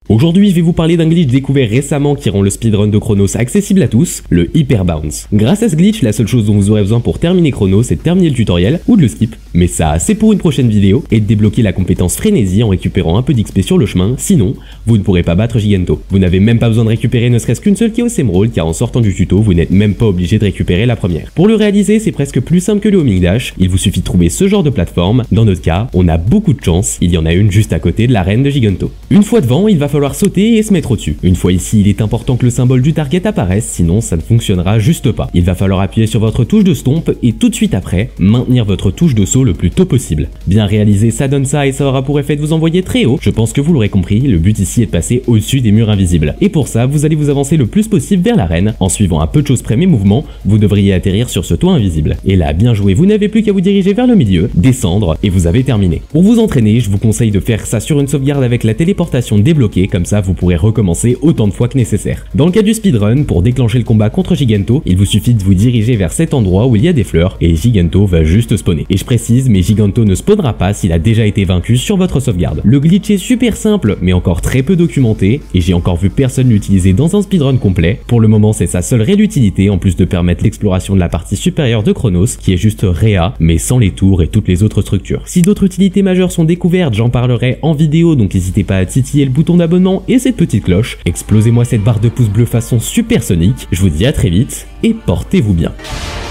Aujourd'hui, je vais vous parler d'un glitch découvert récemment qui rend le speedrun de Chronos accessible à tous, le Hyper Bounce. Grâce à ce glitch, la seule chose dont vous aurez besoin pour terminer Chronos, c'est de terminer le tutoriel ou de le skip. Mais ça, c'est pour une prochaine vidéo, et de débloquer la compétence Frénésie en récupérant un peu d'XP sur le chemin, sinon, vous ne pourrez pas battre Giganto. Vous n'avez même pas besoin de récupérer ne serait-ce qu'une seule Chaos Emerald, car en sortant du tuto, vous n'êtes même pas obligé de récupérer la première. Pour le réaliser, c'est presque plus simple que le homing dash, il vous suffit de trouver ce genre de plateforme. Dans notre cas, on a beaucoup de chance, il y en a une juste à côté de l'arène de Giganto. Une fois devant, il va falloir sauter et se mettre au-dessus. Une fois ici, il est important que le symbole du target apparaisse, sinon ça ne fonctionnera juste pas. Il va falloir appuyer sur votre touche de stomp et tout de suite après, maintenir votre touche de saut le plus tôt possible. Bien réalisé, ça donne ça et ça aura pour effet de vous envoyer très haut. Je pense que vous l'aurez compris, le but ici est de passer au-dessus des murs invisibles. Et pour ça, vous allez vous avancer le plus possible vers l'arène. En suivant un peu de choses près mes mouvements, vous devriez atterrir sur ce toit invisible. Et là, bien joué, vous n'avez plus qu'à vous diriger vers le milieu, descendre et vous avez terminé. Pour vous entraîner, je vous conseille de faire ça sur une sauvegarde avec la téléportation débloquée, comme ça vous pourrez recommencer autant de fois que nécessaire. Dans le cas du speedrun, pour déclencher le combat contre Giganto, il vous suffit de vous diriger vers cet endroit où il y a des fleurs et Giganto va juste spawner. Et je précise, mais Giganto ne spawnera pas s'il a déjà été vaincu sur votre sauvegarde. Le glitch est super simple, mais encore très peu documenté, et j'ai encore vu personne l'utiliser dans un speedrun complet. Pour le moment, c'est sa seule réelle utilité, en plus de permettre l'exploration de la partie supérieure de Chronos, qui est juste réa, mais sans les tours et toutes les autres structures. Si d'autres utilités majeures sont découvertes, j'en parlerai en vidéo, donc n'hésitez pas à titiller le bouton d'abonnement et cette petite cloche. Explosez-moi cette barre de pouce bleu façon supersonique. Je vous dis à très vite, et portez-vous bien.